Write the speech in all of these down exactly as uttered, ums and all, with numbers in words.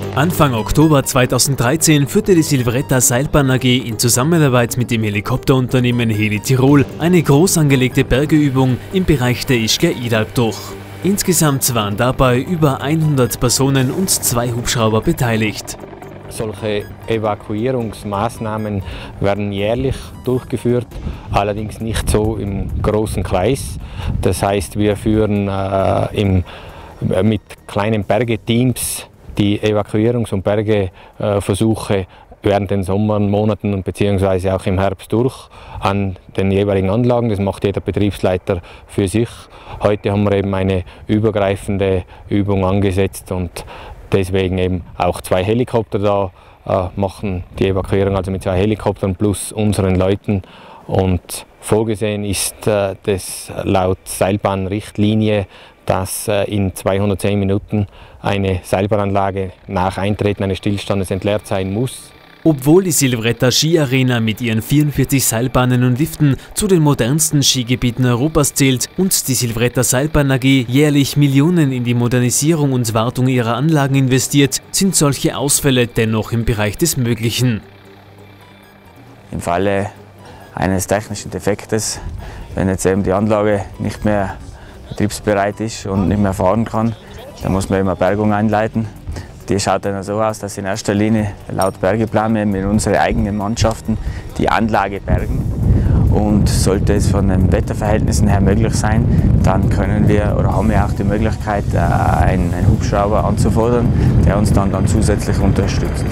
Anfang Oktober zweitausenddreizehn führte die Silvretta Seilbahn A G in Zusammenarbeit mit dem Helikopterunternehmen Heli Tirol eine groß angelegte Bergeübung im Bereich der Ischgl-Idalb durch. Insgesamt waren dabei über hundert Personen und zwei Hubschrauber beteiligt. Solche Evakuierungsmaßnahmen werden jährlich durchgeführt, allerdings nicht so im großen Kreis. Das heißt, wir führen äh, im, äh, mit kleinen Bergeteams die Evakuierungs- und Bergeversuche während den Sommermonaten bzw. auch im Herbst durch an den jeweiligen Anlagen. Das macht jeder Betriebsleiter für sich. Heute haben wir eben eine übergreifende Übung angesetzt und deswegen eben auch zwei Helikopter da äh, machen die Evakuierung, also mit zwei Helikoptern plus unseren Leuten. Und vorgesehen ist äh, das laut Seilbahnrichtlinie, dass äh, in zweihundertzehn Minuten eine Seilbahnanlage nach Eintreten eines Stillstandes entleert sein muss. Obwohl die Silvretta Skiarena mit ihren vierundvierzig Seilbahnen und Liften zu den modernsten Skigebieten Europas zählt und die Silvretta Seilbahn A G jährlich Millionen in die Modernisierung und Wartung ihrer Anlagen investiert, sind solche Ausfälle dennoch im Bereich des Möglichen. Im Falle eines technischen Defektes, wenn jetzt eben die Anlage nicht mehr betriebsbereit ist und nicht mehr fahren kann, dann muss man eben eine Bergung einleiten. Die schaut dann so aus, dass in erster Linie laut Bergeplan wir mit unseren eigenen Mannschaften die Anlage bergen. Und sollte es von den Wetterverhältnissen her möglich sein, dann können wir oder haben wir auch die Möglichkeit, einen, einen Hubschrauber anzufordern, der uns dann, dann zusätzlich unterstützt.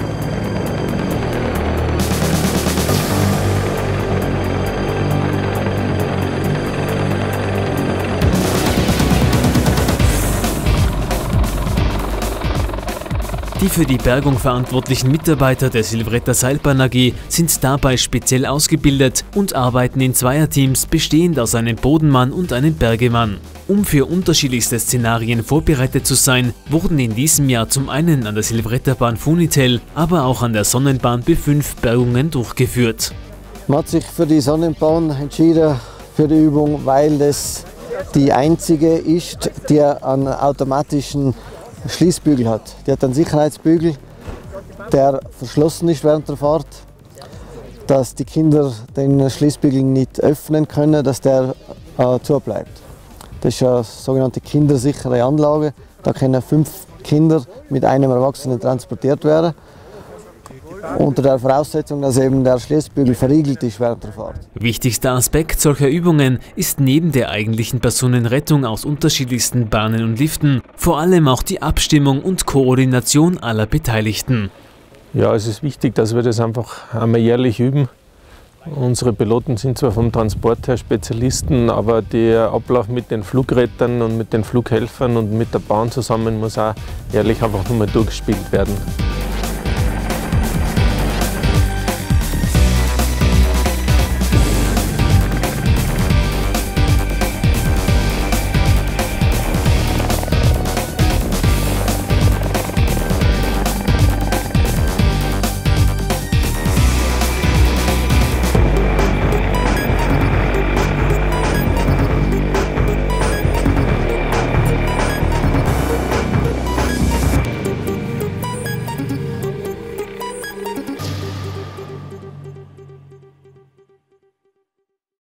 Die für die Bergung verantwortlichen Mitarbeiter der Silvretta Seilbahn A G sind dabei speziell ausgebildet und arbeiten in Zweierteams bestehend aus einem Bodenmann und einem Bergemann. Um für unterschiedlichste Szenarien vorbereitet zu sein, wurden in diesem Jahr zum einen an der Silvretta-Bahn Funitel, aber auch an der Sonnenbahn B fünf Bergungen durchgeführt. Man hat sich für die Sonnenbahn entschieden, für die Übung, weil das die einzige ist, die einen automatischen Schließbügel hat. Die hat einen Sicherheitsbügel, der verschlossen ist während der Fahrt, dass die Kinder den Schließbügel nicht öffnen können, dass der äh, zu bleibt. Das ist eine sogenannte kindersichere Anlage. Da können fünf Kinder mit einem Erwachsenen transportiert werden. Unter der Voraussetzung, dass eben der Schließbügel verriegelt ist während der Fahrt. Wichtigster Aspekt solcher Übungen ist neben der eigentlichen Personenrettung aus unterschiedlichsten Bahnen und Liften vor allem auch die Abstimmung und Koordination aller Beteiligten. Ja, es ist wichtig, dass wir das einfach einmal jährlich üben. Unsere Piloten sind zwar vom Transport her Spezialisten, aber der Ablauf mit den Flugrettern und mit den Flughelfern und mit der Bahn zusammen muss auch jährlich einfach nochmal durchgespielt werden.